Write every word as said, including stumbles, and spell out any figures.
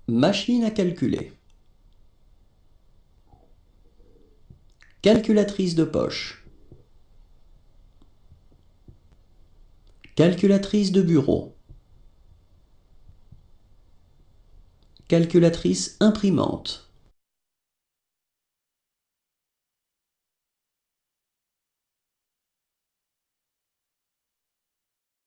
Machine à calculer. Calculatrice de poche. Calculatrice de bureau. Calculatrice imprimante.